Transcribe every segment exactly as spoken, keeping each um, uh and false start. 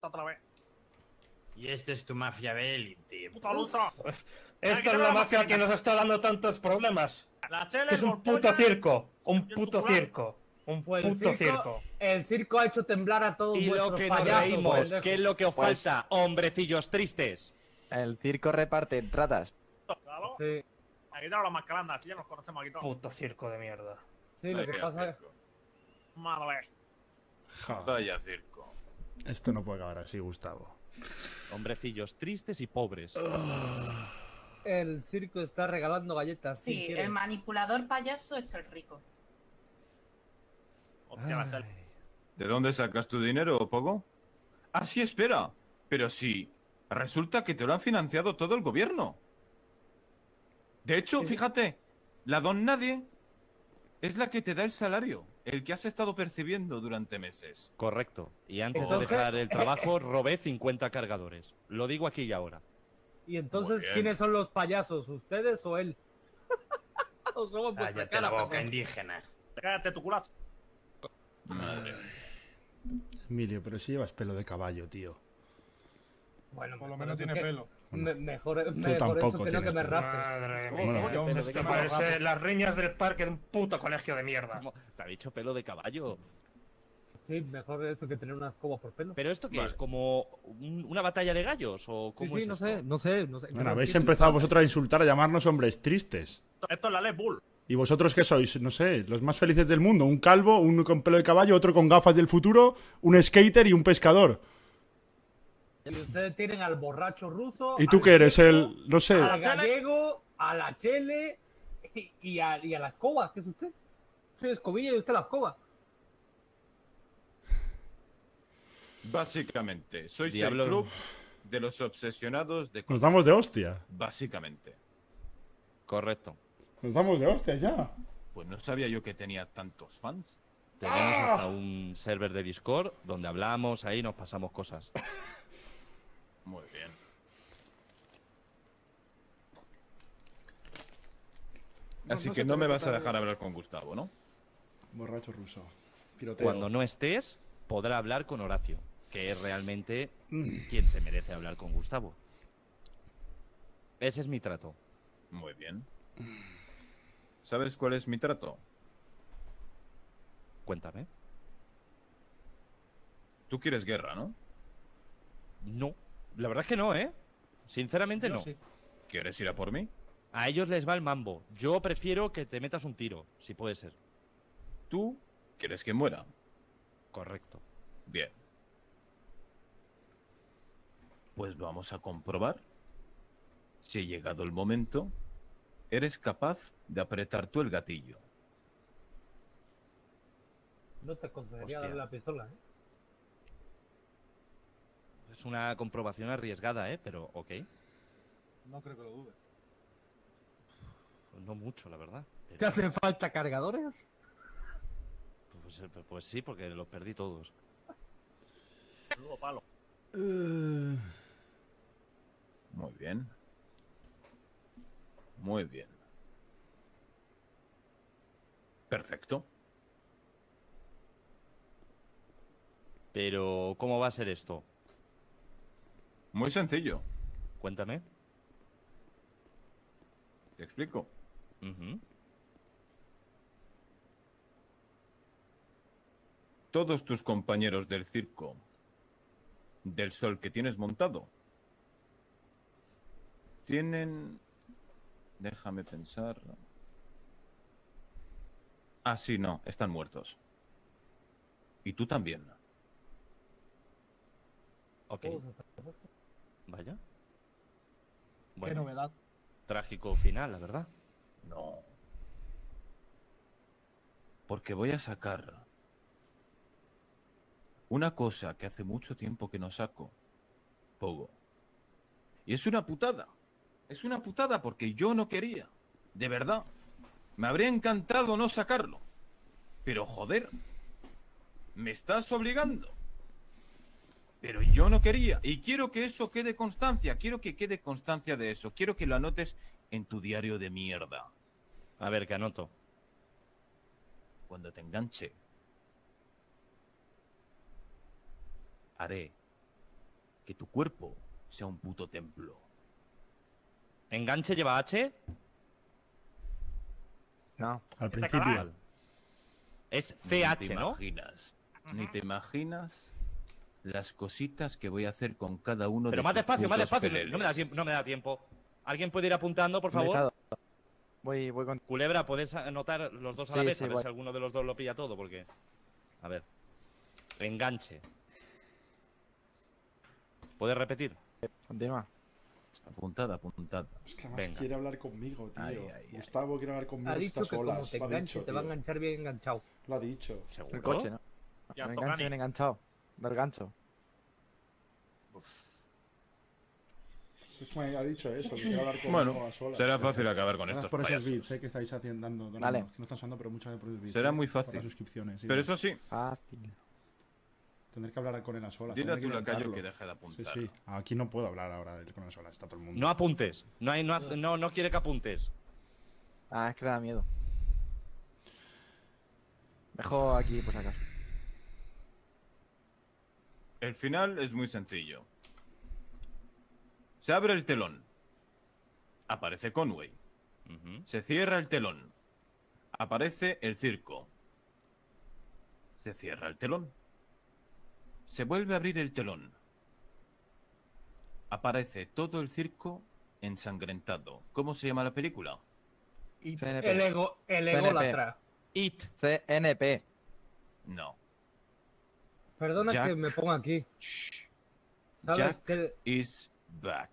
otra vez. Y este es tu mafia de élite. ¡Puta lucha! Esta es la mafia que nos está dando tantos problemas. La chele, Es un Golpolla, puto circo. Un y el puto popular. circo. Un Pues el puto circo, circo. el circo ha hecho temblar a todos Y lo vuestros que nos payasos, reímos, pendejos. ¿qué es lo que os Pues- falta? Hombrecillos tristes. El circo reparte entradas. Claro. Sí, Aquí tenemos las mascarandas, ya nos conocemos aquí todos. Puto circo de mierda. sí, lo que pasa es... Madre. Ja, Vaya circo. esto no puede acabar así, Gustavo. Hombrecillos tristes y pobres. El circo está regalando galletas. si Sí, quieren. el manipulador payaso es el rico. Hostia, la chele. ¿De dónde sacas tu dinero, Pogo? Ah, sí, espera. Pero sí, resulta que te lo han financiado todo el gobierno. De hecho, fíjate, la don nadie es la que te da el salario, el que has estado percibiendo durante meses. Correcto. Y antes Entonces- de dejar el trabajo, robé cincuenta cargadores. Lo digo aquí y ahora. Y entonces, bien. ¿quiénes son los payasos? ¿Ustedes o él? o somos vuestra Cállate cara, la boca, pendejos. indígena. Cállate tu culacho. Madre mía. Emilio, pero si llevas pelo de caballo, tío. Bueno, Por lo mejor menos eso tiene que- pelo. me- mejor mejor tampoco eso que no tienes que me pelo. rapes. Madre ¿Cómo mía. coño, pero de Esto qué parece rapo? las riñas del parque de un puto colegio de mierda. ¿Cómo? Te ha dicho pelo de caballo. Sí, mejor eso que tener una escoba por pelo. ¿Pero esto qué Vale. es? ¿Como un- una batalla de gallos? ¿O Sí, cómo sí, es no esto? sé, no sé, no sé. Bueno, No habéis entiendo. empezado vosotros a insultar, a llamarnos hombres tristes. Esto es la ley Bull. ¿Y vosotros qué sois? No sé, los más felices del mundo. Un calvo, uno con pelo de caballo, otro con gafas del futuro, un skater y un pescador. Y ustedes tienen al borracho ruso. ¿Y tú al qué eres? checo, El, no sé, Al gallego, a la chele y, y a, y a la escoba. ¿Qué es usted? Soy escobilla y usted la escoba. Básicamente, sois Diablo. el club de los obsesionados de... nos damos de hostia. Básicamente. Correcto. Nos damos de hostia ya. Pues no sabía yo que tenía tantos fans. Tenemos hasta un server de Discord donde hablamos, ahí nos pasamos cosas. Muy bien. Así no que se no te me ve vas a total- dejar hablar con Gustavo, ¿no? Borracho ruso. Tiroteo. Cuando no estés, podrá hablar con Horacio, que es realmente Mm. quien se merece hablar con Gustavo. Ese es mi trato. Muy bien. ¿Sabes cuál es mi trato? Cuéntame. Tú quieres guerra, ¿no? No, la verdad es que no, ¿eh? Sinceramente Yo no. sí. ¿Quieres ir a por mí? A ellos les va el mambo. Yo prefiero que te metas un tiro, si puede ser. ¿Tú quieres que muera? Correcto. Bien. Pues vamos a comprobar si, llegado el momento, eres capaz de apretar tú el gatillo. No te aconsejaría Hostia. darle la pistola, ¿eh? Es una comprobación arriesgada, ¿eh? Pero, ok. No creo que lo dude. No mucho, la verdad. Pero- ¿Te hacen falta cargadores? Pues, eh, pues sí, porque los perdí todos. Menudo palo. Eh, Muy bien. Muy bien. Perfecto. Pero, ¿cómo va a ser esto? Muy sencillo. Cuéntame. Te explico. Ujú. Todos tus compañeros del circo del sol que tienes montado tienen... Déjame pensar. Ah, sí, no, están muertos. Y tú también. Ok. Todos están- Vaya. Qué Bueno, novedad. trágico final, la verdad. No. Porque voy a sacar una cosa que hace mucho tiempo que no saco, Pogo. Y es una putada. Es una putada porque yo no quería. De verdad. Me habría encantado no sacarlo. Pero joder. Me estás obligando. Pero yo no quería. Y quiero que eso quede constancia. Quiero que quede constancia de eso. Quiero que lo anotes en tu diario de mierda. A ver, que anoto. Cuando te enganche, haré que tu cuerpo sea un puto templo. ¿Enganche lleva H? No. Al Está principio. claro. Es Ni C H, te ¿no? imaginas, ni te imaginas las cositas que voy a hacer con cada uno Pero de más esos despacio, más putos despacio. peleles. No me, da tiempo, no me da tiempo. ¿Alguien puede ir apuntando, por favor? Mercado. Voy, voy con. Culebra, ¿puedes anotar los dos a la Sí, vez? sí, a ver voy. si alguno de los dos lo pilla todo, porque... A ver. Enganche. ¿Puedes repetir? Continúa. Apuntada, apuntada. Es que además Venga. quiere hablar conmigo, tío. Ay, ay, ay. Gustavo quiere hablar conmigo. Ha dicho está que como solas. te Lo ha enganche, dicho, te va a tío. enganchar bien enganchado. Lo ha dicho. ¿Seguro? El coche, ¿no? Ya Me toca engancho ni. bien enganchado. Del gancho. Es que me ha dicho eso, que quiere hablar conmigo Bueno, a solas. será fácil acabar con Gracias estos por esos payasos. bits, eh, que estáis haciendo, dando, Dale. que no están usando, pero muchas gracias por esos bits. Será eh, muy por fácil. las suscripciones. sí. Pero eso sí, Fácil. Tener que hablar con él a solas. dile a tener tu que lacayo intentarlo. que deje de Sí, apuntar. sí. Aquí no puedo hablar ahora con él a solas, está todo el mundo. No apuntes. No, hay, no, hace- no, no quiere que apuntes. Ah, es que le da miedo. Dejo aquí, por si acaso. El final es muy sencillo. Se abre el telón. Aparece Conway. Ujú. Se cierra el telón. Aparece el circo. Se cierra el telón. Se vuelve a abrir el telón. Aparece todo el circo ensangrentado. ¿Cómo se llama la película? C N P. El ego, el P N P. ególatra. It. C N P. No. Perdona Jack. que me ponga aquí. Shh. ¿Sabes Jack qué? is back.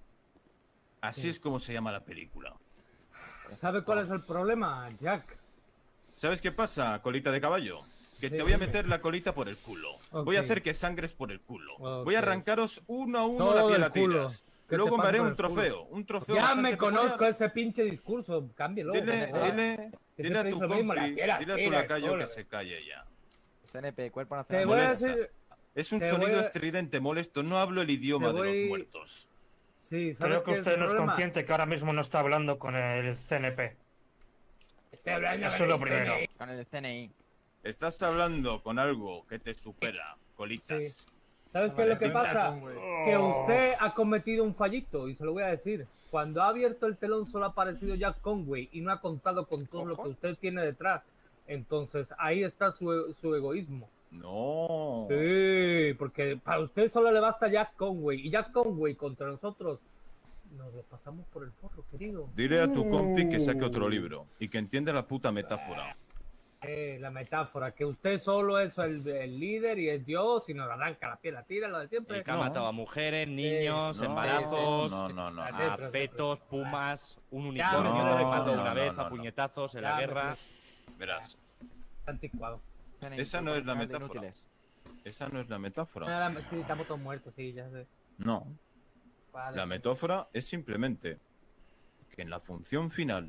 Así es como se llama la película. ¿Sabe cuál es el problema, Jack? ¿Sabes qué pasa, colita de caballo? Que Sí, te voy a dime. meter la colita por el culo. Ok. Voy a hacer que sangres por el culo. Ok. Voy a arrancaros uno a uno Todo la piel del a culo. tiras. Que Luego te me pase haré por un el culo. trofeo. Un trofeo Ya bastante me conozco peculiar. ese pinche discurso. Cámbielo. Dile, por favor. dile, Que dile a siempre tu dice lo mismo, la compi, piel a dile a tu tira, lacayo cola. que se calle ya. C N P, Cuerpo Te Nacional. voy a molesta. decir... Es un Te sonido voy a- estridente molesto. No hablo el idioma Te de voy- los muertos. Sí, ¿sabes Creo que qué es usted el no es problema? consciente que ahora mismo no está hablando con el C N P. Estoy hablando Eso con es lo el primero. C N I. Con el C N I. Estás hablando con algo que te supera, colitas. Sí. ¿Sabes qué es lo que pasa? Que usted ha cometido un fallito, y se lo voy a decir. Cuando ha abierto el telón solo ha aparecido Jack Conway y no ha contado con todo lo que usted tiene detrás. Entonces ahí está su, su egoísmo. No. Sí, porque para usted solo le basta Jack Conway. Y Jack Conway contra nosotros nos lo pasamos por el forro, querido. Dile a tu compi que saque otro libro y que entienda la puta metáfora. Eh, la metáfora, que usted solo es el, el líder y es Dios y nos arranca la piel, la tira, lo de siempre. El que ha matado a mujeres, niños, No, embarazos, no, no, no. Así. a fetos, pumas, un Ya, unicornio no, que mató no, una no, vez no, a no. puñetazos en Ya, la me guerra. Verás, Anticuado. C N I, Esa no es la Nacional de metáfora. Inútiles. esa no es la metáfora. Ah, la- sí, estamos todos muertos, sí, ya sé. No. Vale. La metáfora es simplemente que en la función final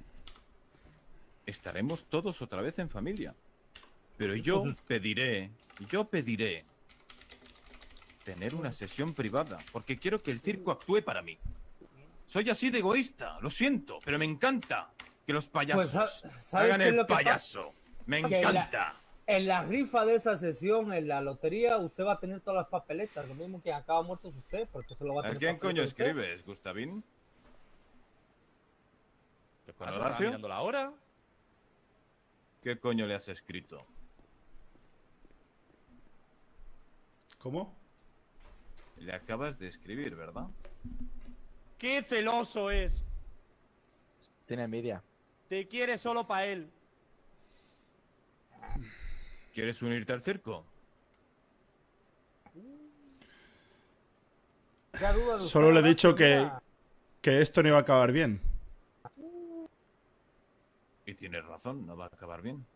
estaremos todos otra vez en familia. Pero yo pediré, yo pediré tener una sesión privada, porque quiero que el circo actúe para mí. Soy así de egoísta, lo siento, pero me encanta que los payasos Pues, ¿sa- sabes hagan qué es el lo que pasa? payaso. Me Que la- encanta. En la rifa de esa sesión, en la lotería, usted va a tener todas las papeletas. Lo mismo que acaba muerto es usted, porque se lo va a ¿A tener. quién coño papeletas usted. escribes, Gustavín? ¿Qué pasa? ¿Horacio? ¿Estaba mirando la hora? ¿Qué coño le has escrito? ¿Cómo? Le acabas de escribir, ¿verdad? ¡Qué celoso es! Tiene envidia. Te quiere solo para él. ¿Quieres unirte al circo? Ya duda de usted, Solo le he ¿verdad? dicho que, Mira, que esto no iba a acabar bien. Y tienes razón, no va a acabar bien.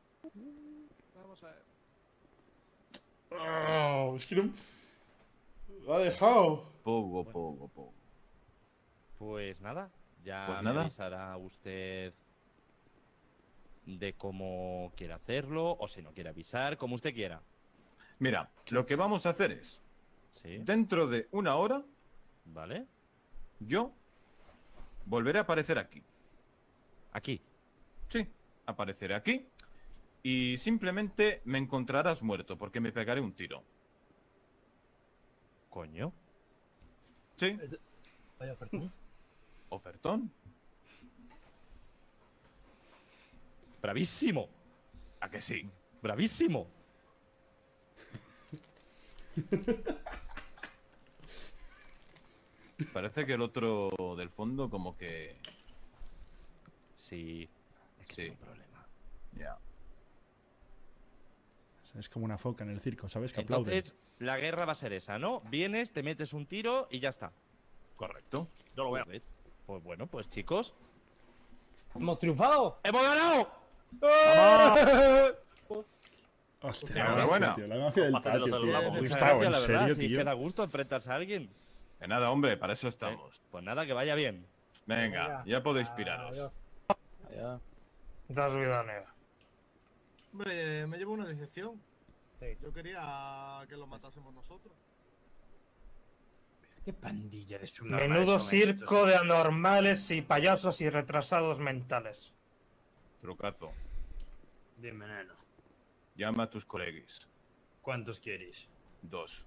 Oh, es que no... Lo ha dejado. Poco, poco, poco. Pues nada, ya Pues me nada. avisará usted de cómo quiere hacerlo, o si no quiere avisar, como usted quiera. Mira, lo que vamos a hacer es, ¿Sí? dentro de una hora, ¿Vale? yo volveré a aparecer aquí. Aquí. Sí, apareceré aquí. Y simplemente me encontrarás muerto porque me pegaré un tiro. Coño. Sí, Vaya ofertón. ofertón. Bravísimo. ¿A que sí? Bravísimo. Parece que el otro del fondo como que... Sí. Es que Sí. tengo un problema. Ya. Es como una foca en el circo, ¿sabes? Que aplauden. Entonces, la guerra va a ser esa, ¿no? Vienes, te metes un tiro y ya está. Correcto. Yo lo veo. Pues, pues bueno, pues chicos. ¡Hemos triunfado! ¡Hemos ganado! Hostia, Hostia, la enhorabuena. mafia, tío, la mafia del Pásate los patio, de tío. los labos. Muchas Gustavo, gracias, en la verdad. serio, Sí, es tío. que da gusto enfrentarse a alguien. De nada, hombre, para eso estamos. Pues nada, que vaya bien. Venga, ya podéis piraros. Adiós. Adiós. Das vida negra. Hombre, me llevo una decepción. Sí. Yo quería que lo matásemos nosotros. ¿Qué pandilla de subnormales Menudo son circo estos? de anormales y payasos y retrasados mentales. Trucazo. Dime, neno. Llama a tus coleguis. ¿Cuántos queréis? Dos.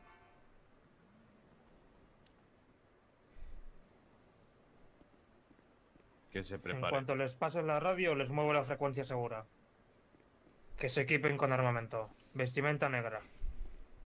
Que se En preparen. cuanto les pase la radio, les muevo la frecuencia segura. Que se equipen con armamento. Vestimenta negra.